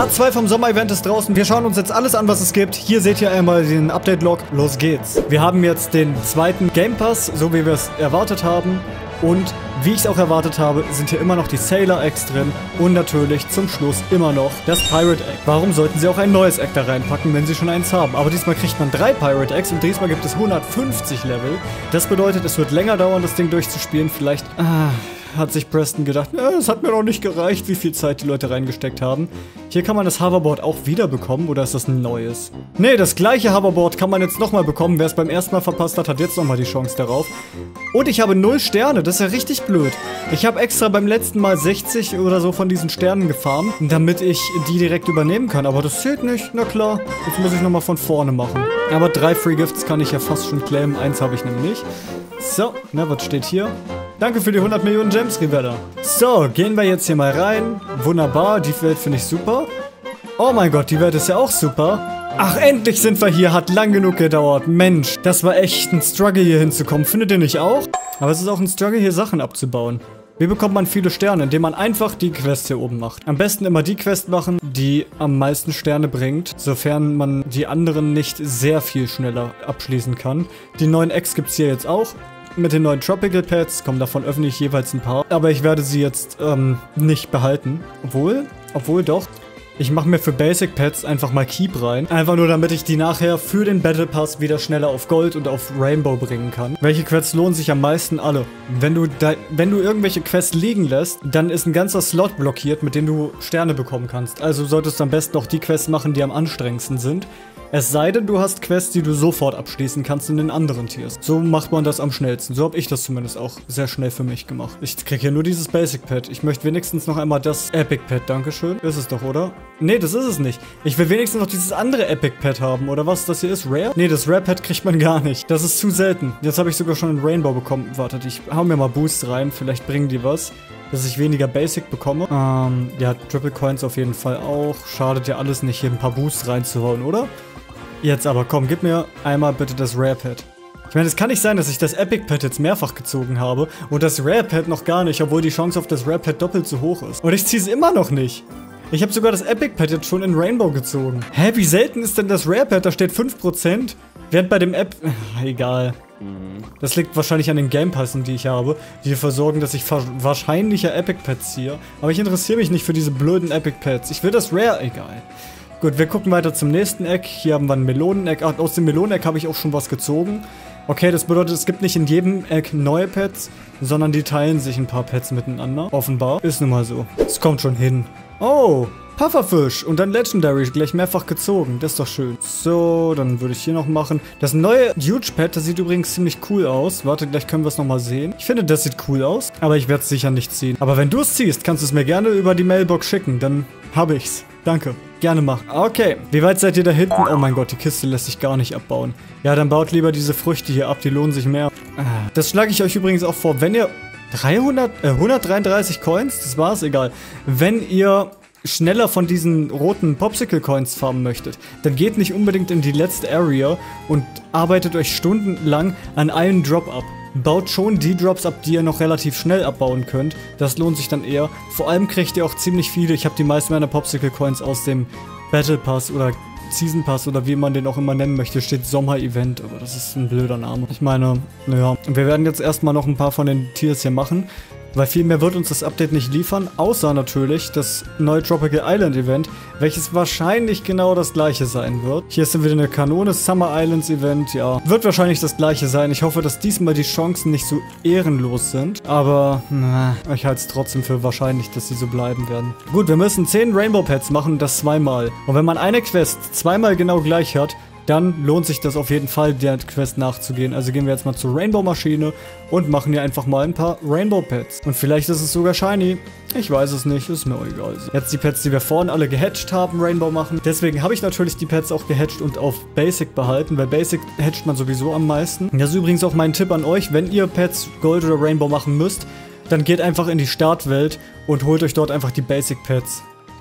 Part 2 vom Sommer-Event ist draußen. Wir schauen uns jetzt alles an, was es gibt. Hier seht ihr einmal den Update-Log. Los geht's. Wir haben jetzt den zweiten Game Pass, so wie wir es erwartet haben. Und wie ich es auch erwartet habe, sind hier immer noch die Sailor-Eggs drin. Und natürlich zum Schluss immer noch das Pirate Egg. Warum sollten sie auch ein neues Egg da reinpacken, wenn sie schon eins haben? Aber diesmal kriegt man 3 Pirate Eggs und diesmal gibt es 150 Level. Das bedeutet, es wird länger dauern, das Ding durchzuspielen. Vielleicht hat sich Preston gedacht, es hat mir noch nicht gereicht, wie viel Zeit die Leute reingesteckt haben. Hier kann man das Hoverboard auch wieder bekommen, oder ist das ein neues? Nee, das gleiche Hoverboard kann man jetzt nochmal bekommen. Wer es beim ersten Mal verpasst hat, hat jetzt nochmal die Chance darauf. Und ich habe 0 Sterne, das ist ja richtig blöd. Ich habe extra beim letzten Mal 60 oder so von diesen Sternen gefarmt, damit ich die direkt übernehmen kann. Aber das zählt nicht, na klar. Jetzt muss ich nochmal von vorne machen. Aber 3 Free Gifts kann ich ja fast schon claimen, 1 habe ich nämlich nicht. So, na, was steht hier? Danke für die 100 Millionen Gems, Rivella. So, gehen wir jetzt hier mal rein. Wunderbar, die Welt finde ich super. Oh mein Gott, die Welt ist ja auch super. Ach, endlich sind wir hier. Hat lang genug gedauert. Mensch, das war echt ein Struggle hier hinzukommen. Findet ihr nicht auch? Aber es ist auch ein Struggle, hier Sachen abzubauen. Wie bekommt man viele Sterne? Indem man einfach die Quest hier oben macht. Am besten immer die Quest machen, die am meisten Sterne bringt, sofern man die anderen nicht sehr viel schneller abschließen kann. Die neuen Eggs gibt es hier jetzt auch. Mit den neuen Tropical Pets kommen davon öffentlich jeweils ein paar. Aber ich werde sie jetzt nicht behalten. Obwohl doch. Ich mache mir für Basic Pets einfach mal Keep rein. Einfach nur, damit ich die nachher für den Battle Pass wieder schneller auf Gold und auf Rainbow bringen kann. Welche Quests lohnen sich am meisten? Alle. Wenn du irgendwelche Quests liegen lässt, dann ist ein ganzer Slot blockiert, mit dem du Sterne bekommen kannst. Also solltest du am besten auch die Quests machen, die am anstrengendsten sind. Es sei denn, du hast Quests, die du sofort abschließen kannst in den anderen Tiers. So macht man das am schnellsten. So habe ich das zumindest auch sehr schnell für mich gemacht. Ich kriege hier nur dieses Basic Pet. Ich möchte wenigstens noch einmal das Epic Pet. Dankeschön. Ist es doch, oder? Nee, das ist es nicht. Ich will wenigstens noch dieses andere Epic Pet haben. Oder was das hier ist? Rare? Nee, das Rare Pet kriegt man gar nicht. Das ist zu selten. Jetzt habe ich sogar schon einen Rainbow bekommen. Wartet, ich hau mir mal Boost rein. Vielleicht bringen die was. Dass ich weniger Basic bekomme. Ja, Triple Coins auf jeden Fall auch. Schadet ja alles nicht, hier ein paar Boosts reinzuhauen, oder? Jetzt aber, komm, gib mir einmal bitte das Rare Pet. Ich meine, es kann nicht sein, dass ich das Epic Pet jetzt mehrfach gezogen habe und das Rare Pet noch gar nicht, obwohl die Chance auf das Rare Pet doppelt so hoch ist. Und ich ziehe es immer noch nicht. Ich habe sogar das Epic Pet jetzt schon in Rainbow gezogen. Hä, wie selten ist denn das Rare Pet? Da steht 5%. Während bei dem egal. Das liegt wahrscheinlich an den Game Passen, die ich habe, die dafür sorgen, dass ich wahrscheinlicher Epic Pets ziehe. Aber ich interessiere mich nicht für diese blöden Epic Pets. Ich will das Rare, egal. Gut, wir gucken weiter zum nächsten Eck. Hier haben wir ein Meloneneck. Aus dem Meloneneck habe ich auch schon was gezogen. Okay, das bedeutet, es gibt nicht in jedem Eck neue Pets, sondern die teilen sich ein paar Pets miteinander. Offenbar. Ist nun mal so. Es kommt schon hin. Oh, Pufferfisch und dann Legendary, gleich mehrfach gezogen. Das ist doch schön. So, dann würde ich hier noch machen. Das neue Huge Pet, das sieht übrigens ziemlich cool aus. Warte, gleich können wir es nochmal sehen. Ich finde, das sieht cool aus, aber ich werde es sicher nicht ziehen. Aber wenn du es ziehst, kannst du es mir gerne über die Mailbox schicken. Dann habe ich's. Danke. Gerne machen. Okay, wie weit seid ihr da hinten? Oh mein Gott, die Kiste lässt sich gar nicht abbauen. Ja, dann baut lieber diese Früchte hier ab, die lohnen sich mehr. Das schlage ich euch übrigens auch vor, wenn ihr 133 Coins, das war's, egal. Wenn ihr schneller von diesen roten Popsicle Coins farmen möchtet, dann geht nicht unbedingt in die letzte Area und arbeitet euch stundenlang an einen Drop ab. Baut schon die Drops ab, die ihr noch relativ schnell abbauen könnt. Das lohnt sich dann eher. Vor allem kriegt ihr auch ziemlich viele. Ich habe die meisten meiner Popsicle Coins aus dem Battle Pass oder Season Pass oder wie man den auch immer nennen möchte. Steht Sommer-Event, aber das ist ein blöder Name. Ich meine, naja. Wir werden jetzt erstmal noch ein paar von den Tiers hier machen. Weil viel mehr wird uns das Update nicht liefern, außer natürlich das neue Tropical Island Event, welches wahrscheinlich genau das gleiche sein wird. Hier ist dann wieder eine Kanone, Summer Islands Event, ja. Wird wahrscheinlich das gleiche sein. Ich hoffe, dass diesmal die Chancen nicht so ehrenlos sind. Aber, ich halte es trotzdem für wahrscheinlich, dass sie so bleiben werden. Gut, wir müssen 10 Rainbow Pets machen und das zweimal. Und wenn man eine Quest zweimal genau gleich hat, dann lohnt sich das auf jeden Fall, der Quest nachzugehen. Also gehen wir jetzt mal zur Rainbow-Maschine und machen hier einfach mal ein paar Rainbow-Pets. Und vielleicht ist es sogar shiny. Ich weiß es nicht, ist mir egal. Jetzt die Pets, die wir vorhin alle gehatcht haben, Rainbow machen. Deswegen habe ich natürlich die Pets auch gehatcht und auf Basic behalten, weil Basic hatcht man sowieso am meisten. Das ist übrigens auch mein Tipp an euch, wenn ihr Pets Gold oder Rainbow machen müsst, dann geht einfach in die Startwelt und holt euch dort einfach die Basic Pets.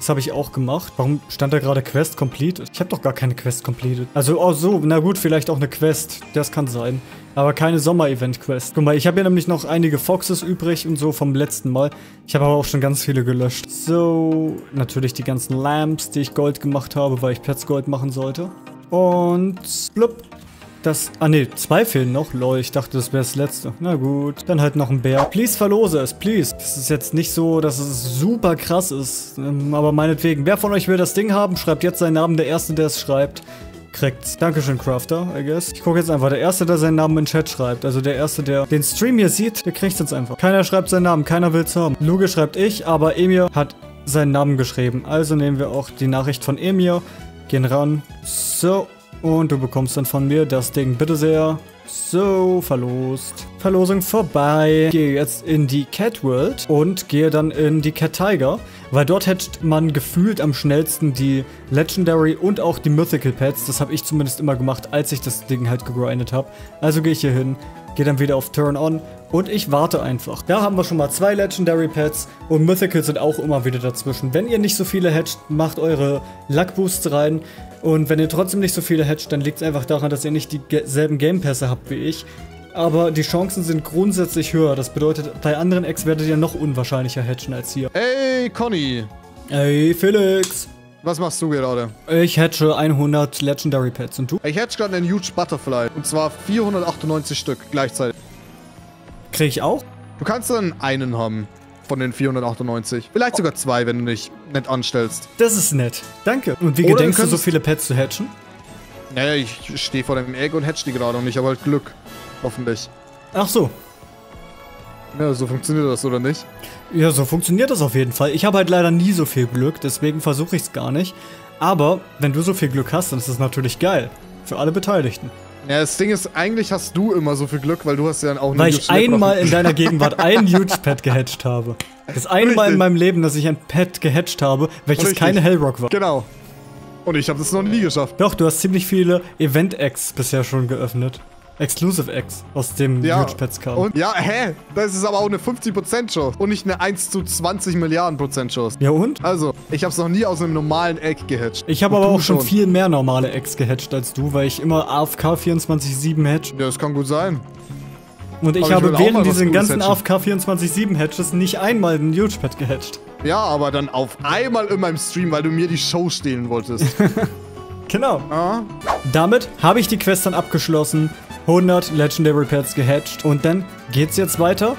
Das habe ich auch gemacht. Warum stand da gerade Quest completed? Ich habe doch gar keine Quest completed. Also, oh so, na gut, vielleicht auch eine Quest. Das kann sein. Aber keine Sommer-Event-Quest. Guck mal, ich habe hier nämlich noch einige Foxes übrig und so vom letzten Mal. Ich habe aber auch schon ganz viele gelöscht. So, natürlich die ganzen Lamps, die ich Gold gemacht habe, weil ich Pets Gold machen sollte. Und blub. Ah ne, 2 fehlen noch. Lol, ich dachte, das wäre das letzte. Na gut, dann halt noch ein Bär. Please verlose es, please. Das ist jetzt nicht so, dass es super krass ist. Aber meinetwegen. Wer von euch will das Ding haben, schreibt jetzt seinen Namen. Der Erste, der es schreibt, kriegt's. Dankeschön, Crafter, I guess. Ich gucke jetzt einfach. Der Erste, der seinen Namen in den Chat schreibt. Also der Erste, der den Stream hier sieht, der kriegt's jetzt einfach. Keiner schreibt seinen Namen, keiner will's haben. Luge schreibt ich, aber Emir hat seinen Namen geschrieben. Also nehmen wir auch die Nachricht von Emir. Gehen ran. So. Und du bekommst dann von mir das Ding, bitte sehr. So, verlost. Verlosung vorbei. Gehe jetzt in die Cat World und gehe dann in die Cat Tiger, weil dort hatcht man gefühlt am schnellsten die Legendary und auch die Mythical Pets. Das habe ich zumindest immer gemacht, als ich das Ding halt gegrindet habe. Also gehe ich hier hin, gehe dann wieder auf Turn On und ich warte einfach. Da haben wir schon mal 2 Legendary Pets und Mythical sind auch immer wieder dazwischen. Wenn ihr nicht so viele hatcht, macht eure Luck Boosts rein. Und wenn ihr trotzdem nicht so viele hatcht, dann liegt es einfach daran, dass ihr nicht dieselben Game Pässe habt wie ich. Aber die Chancen sind grundsätzlich höher. Das bedeutet, bei anderen Eggs werdet ihr noch unwahrscheinlicher hatchen als hier. Ey, Conny. Ey, Felix. Was machst du gerade? Ich hatche 100 Legendary Pets. Und du? Ich hatch gerade einen Huge Butterfly. Und zwar 498 Stück gleichzeitig. Krieg ich auch? Du kannst dann einen haben. Von den 498. Vielleicht sogar 2, wenn du dich nett anstellst. Das ist nett. Danke. Und wie gedenkst du, so viele Pets zu hatchen? Naja, ich stehe vor dem Egg und hatch die gerade und ich habe halt Glück. Hoffentlich. Ach so. Ja, so funktioniert das, oder nicht? Ja, so funktioniert das auf jeden Fall. Ich habe halt leider nie so viel Glück, deswegen versuche ich es gar nicht. Aber wenn du so viel Glück hast, dann ist das natürlich geil. Für alle Beteiligten. Ja, das Ding ist, eigentlich hast du immer so viel Glück, weil du hast ja dann auch eine Weil ich einmal in deiner Gegenwart ein Huge Pet gehatcht habe. Das eine Mal in meinem Leben, dass ich ein Pet gehatcht habe, welches keine Hellrock war. Genau. Und ich habe das noch nie geschafft. Doch, du hast ziemlich viele Event-Eggs bisher schon geöffnet. Exclusive Eggs, aus dem Huge Pets kamen. Und ja, das ist aber auch eine 50% Chance und nicht eine 1 zu 20 Milliarden % Chance. Ja und? Also, ich habe es noch nie aus einem normalen Egg gehatcht. Ich habe aber auch schon viel mehr normale Eggs gehatcht als du, weil ich immer AFK 24/7 hatch. Ja, das kann gut sein. Und ich habe während diesen ganzen AFK 24/7 Hatches nicht einmal einen Huge Pet gehatcht. Ja, aber dann auf einmal in meinem Stream, weil du mir die Show stehlen wolltest. Genau. Damit habe ich die Quest dann abgeschlossen. 100 Legendary Pets gehatcht. Und dann geht's jetzt weiter.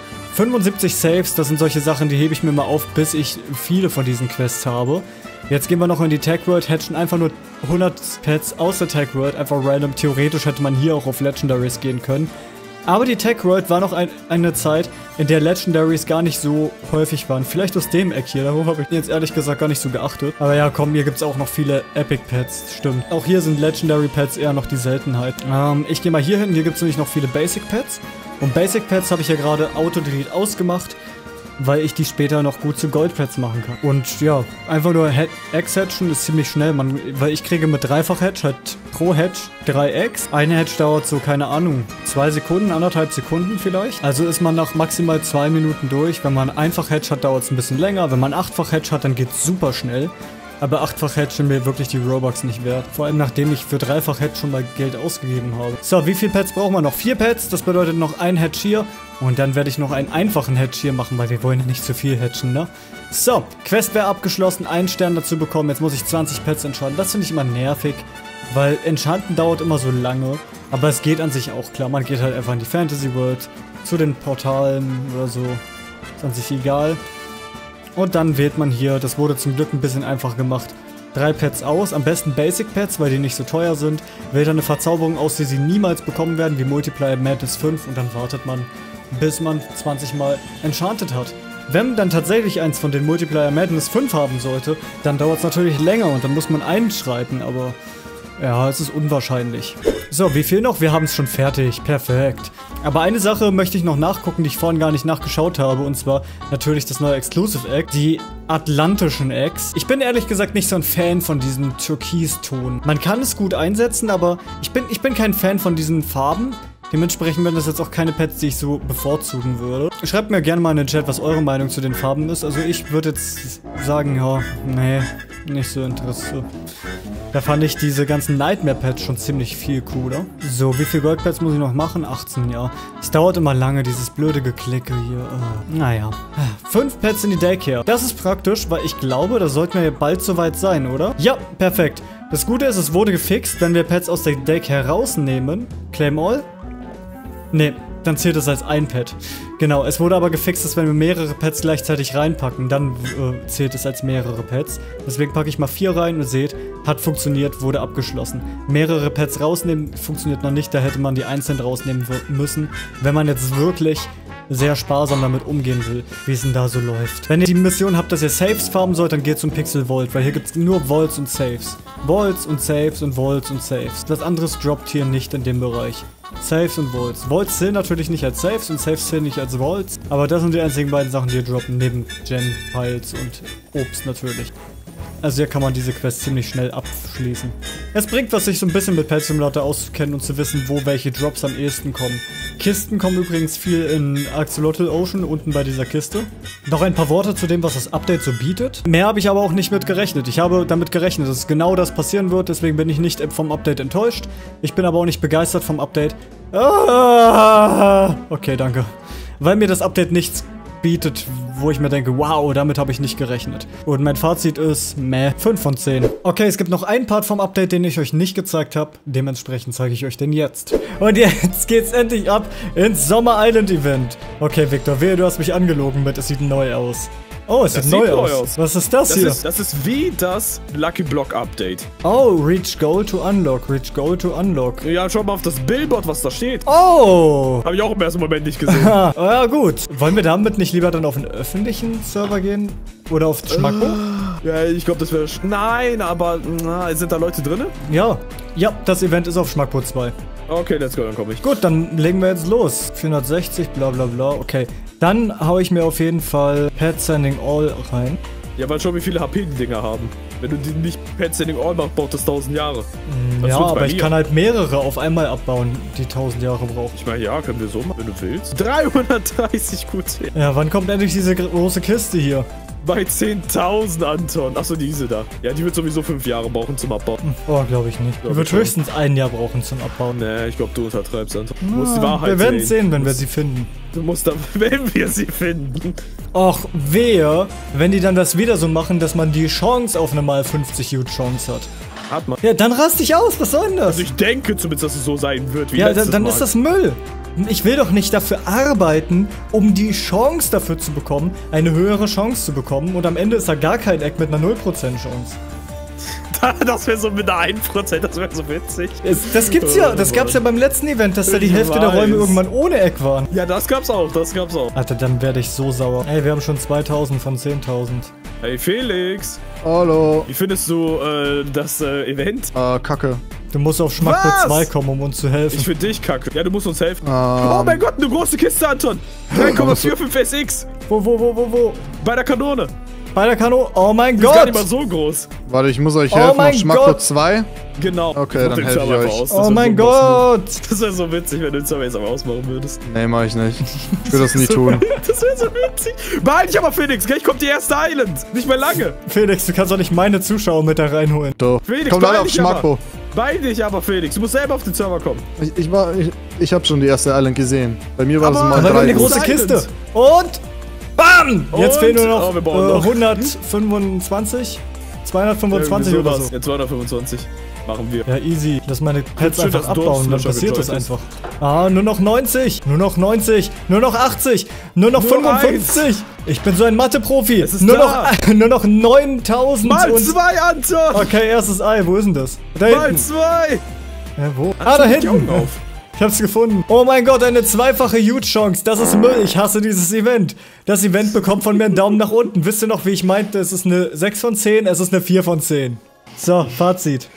75 Saves, das sind solche Sachen, die hebe ich mir mal auf, bis ich viele von diesen Quests habe. Jetzt gehen wir noch in die Tag World, hatchen einfach nur 100 Pets aus der Tag World, einfach random. Theoretisch hätte man hier auch auf Legendaries gehen können. Aber die Tag World war noch eine Zeit, in der Legendaries gar nicht so häufig waren. Vielleicht aus dem Eck hier, darauf habe ich jetzt ehrlich gesagt gar nicht so geachtet. Aber ja, komm, hier gibt es auch noch viele Epic Pets, stimmt. Auch hier sind Legendary Pets eher noch die Seltenheit. Ich gehe mal hier hin, hier gibt es nämlich noch viele Basic Pets. Und Basic Pets habe ich ja gerade Auto-Delete ausgemacht, weil ich die später noch gut zu Gold-Pets machen kann. Und ja, einfach nur Eggs-Hatchen ist ziemlich schnell, weil ich kriege mit Dreifach-Hatch halt pro Hatch 3 Eggs. Eine Hatch dauert so, keine Ahnung, 2 Sekunden, 1,5 Sekunden vielleicht. Also ist man nach maximal 2 Minuten durch. Wenn man Einfach-Hatch hat, dauert es ein bisschen länger. Wenn man 8-fach-Hatch hat, dann geht es super schnell. Aber 8-fach-Hatch sind mir wirklich die Robux nicht wert. Vor allem nachdem ich für 3-fach-Hatch schon mal Geld ausgegeben habe. So, wie viele Pets brauchen wir noch? 4 Pets, das bedeutet noch ein Hatch hier. Und dann werde ich noch einen einfachen Hatch hier machen, weil wir wollen ja nicht zu viel hatchen, ne? So, Quest wäre abgeschlossen, einen Stern dazu bekommen. Jetzt muss ich 20 Pets entscheiden. Das finde ich immer nervig, weil Enchanten dauert immer so lange. Aber es geht an sich auch klar. Man geht halt einfach in die Fantasy World, zu den Portalen oder so. Ist an sich egal. Und dann wählt man hier, das wurde zum Glück ein bisschen einfach gemacht, 3 Pets aus, am besten Basic Pets, weil die nicht so teuer sind. Wählt dann eine Verzauberung aus, die sie niemals bekommen werden, wie Multiplier Madness 5 und dann wartet man, bis man 20 Mal enchanted hat. Wenn dann tatsächlich eins von den Multiplier Madness 5 haben sollte, dann dauert es natürlich länger und dann muss man einschreiten, aber ja, es ist unwahrscheinlich. So, wie viel noch? Wir haben es schon fertig. Perfekt. Aber eine Sache möchte ich noch nachgucken, die ich vorhin gar nicht nachgeschaut habe. Und zwar natürlich das neue Exclusive Egg. Die atlantischen Eggs. Ich bin ehrlich gesagt nicht so ein Fan von diesem Türkiston. Man kann es gut einsetzen, aber ich bin kein Fan von diesen Farben. Dementsprechend werden das jetzt auch keine Pets, die ich so bevorzugen würde. Schreibt mir gerne mal in den Chat, was eure Meinung zu den Farben ist. Also ich würde jetzt sagen, ja, nee, nicht so interessant. Da fand ich diese ganzen Nightmare-Pads schon ziemlich viel cooler. So, wie viel Gold-Pads muss ich noch machen? 18, ja. Es dauert immer lange, dieses blöde Geklicke hier. Naja. 5 Pets in die Daycare. Das ist praktisch, weil ich glaube, da sollten wir ja bald soweit sein, oder? Ja, perfekt. Das Gute ist, es wurde gefixt, wenn wir Pets aus der Daycare rausnehmen. Claim all? Nee, dann zählt es als ein Pet. Genau, es wurde aber gefixt, dass wenn wir mehrere Pets gleichzeitig reinpacken, dann zählt es als mehrere Pets. Deswegen packe ich mal 4 rein und seht, hat funktioniert, wurde abgeschlossen. Mehrere Pets rausnehmen funktioniert noch nicht, da hätte man die einzeln rausnehmen müssen, wenn man jetzt wirklich sehr sparsam damit umgehen will, wie es denn da so läuft. Wenn ihr die Mission habt, dass ihr Saves farmen sollt, dann geht zum Pixel Vault, weil hier gibt es nur Vaults und Saves. Vaults und Saves und Vaults und Saves. Das anderes droppt hier nicht in dem Bereich. Saves und Vaults. Vaults zählen natürlich nicht als Saves und Saves zählen nicht als Vaults, aber das sind die einzigen beiden Sachen, die hier droppen, neben Gen-Piles und Obst natürlich. Also hier kann man diese Quest ziemlich schnell abschließen. Es bringt was, sich so ein bisschen mit Pet Simulator auszukennen und zu wissen, wo welche Drops am ehesten kommen. Kisten kommen übrigens viel in Axolotl Ocean, unten bei dieser Kiste. Noch ein paar Worte zu dem, was das Update so bietet. Mehr habe ich aber auch nicht mit gerechnet. Ich habe damit gerechnet, dass genau das passieren wird, deswegen bin ich nicht vom Update enttäuscht. Ich bin aber auch nicht begeistert vom Update. Okay, danke. Weil mir das Update nichts bietet, wo ich mir denke, wow, damit habe ich nicht gerechnet. Und mein Fazit ist, meh, 5 von 10. Okay, es gibt noch einen Part vom Update, den ich euch nicht gezeigt habe. Dementsprechend zeige ich euch den jetzt. Und jetzt geht's endlich ab ins Sommer Island Event. Okay, Victor, wehe, du hast mich angelogen mit, es sieht neu aus. Oh, es sieht neu aus. Was ist das hier? Das ist wie das Lucky Block Update. Oh, Reach Goal to Unlock. Reach Goal to Unlock. Ja, schau mal auf das Billboard, was da steht. Oh! Habe ich auch im ersten Moment nicht gesehen. Ja, gut. Wollen wir damit nicht lieber dann auf einen öffentlichen Server gehen? Oder auf Schmackbo? Ja, ich glaube, das wäre... Nein, aber... sind da Leute drin? Ja. Ja, das Event ist auf Schmackbo 2. Okay, let's go, dann komme ich. Gut, dann legen wir jetzt los. 460, bla bla bla. Okay. Dann hau ich mir auf jeden Fall Pet Sending All rein. Ja, weil schon wie viele HP die Dinger haben. Wenn du die nicht Pet Sending All machst, braucht das 1000 Jahre. Ja, aber ich kann halt mehrere auf einmal abbauen, die 1000 Jahre brauchen. Ich meine, ja, können wir so machen, wenn du willst. 330 QT. Ja, wann kommt endlich diese große Kiste hier? Bei 10.000, Anton. Achso, diese da. Ja, die wird sowieso 5 Jahre brauchen zum Abbauen. Oh, glaube ich nicht. Die wird höchstens 1 Jahr brauchen zum Abbauen. Nee, ich glaube, du untertreibst, Anton. Du musst die Wahrheit Wir werden sehen, wenn wir sie finden. Du musst da, wenn wir sie finden. Och, wehe, wenn die dann das wieder so machen, dass man die Chance auf eine mal 50 Huge Chance hat. Hat man. Ja, dann rast dich aus. Was soll denn das? Also ich denke zumindest, dass es so sein wird wie ja, letztes dann Mal. ist das Müll. Ich will doch nicht dafür arbeiten, um die Chance dafür zu bekommen, eine höhere Chance zu bekommen. Und am Ende ist da gar kein Eck mit einer 0% Chance. Das wäre so mit einer 1%, das wäre so witzig. Das gibt's ja, das gab's ja beim letzten Event, dass da die Hälfte der Räume irgendwann ohne Eck waren. Ja, das gab's auch, das gab's auch. Alter, dann werde ich so sauer. Ey, wir haben schon 2000 von 10.000. Hey Felix. Hallo. Wie findest du das Event? Kacke. Du musst auf Schmackbo 2 kommen, um uns zu helfen. Ich finde dich kacke. Ja, du musst uns helfen. Oh mein Gott, eine große Kiste, Anton. 3,45 SX. Wo? Bei der Kanone. Bei der Kanone? Oh mein Die Gott! ist gar nicht mal so groß. Warte, ich muss euch helfen. Auf Schmackbo 2. Genau. Okay, dann helfe ich euch. Oh mein Gott! Das wäre so witzig, wenn du den Server jetzt aber ausmachen würdest. Nee, mach ich nicht. Ich will das nie tun. Das wäre so witzig. Behalte dich aber, Felix. Gleich kommt die erste Island. Nicht mehr lange. Felix, du kannst doch nicht meine Zuschauer mit da reinholen. Doch. Felix, komm alle auf Schmackbo. Beeil dich aber, Felix. Du musst selber auf den Server kommen. Ich hab schon die erste Island gesehen. Bei mir war das mal Aber wir haben eine große Kiste. Und BAM! Jetzt fehlen nur noch 125, 225 oder so. Ja, 225 machen wir. Ja, easy. Lass meine Pets schön, einfach dass abbauen, dann Dorfsflasher passiert das gejoint ist. einfach. Ah, nur noch 90, nur noch 90, nur noch 80, nur noch 55. Ich bin so ein Mathe-Profi. Nur noch 9000 Mal und 2, Anton! Okay, erstes Ei, wo ist denn das? Da Mal hinten. 2! Ja, wo? Anton, Da die hinten. Augen auf. Ich hab's gefunden. Oh mein Gott, eine zweifache Huge-Chance. Das ist Müll. Ich hasse dieses Event. Das Event bekommt von mir einen Daumen nach unten. Wisst ihr noch, wie ich meinte? Es ist eine 6 von 10, es ist eine 4 von 10. So, Fazit.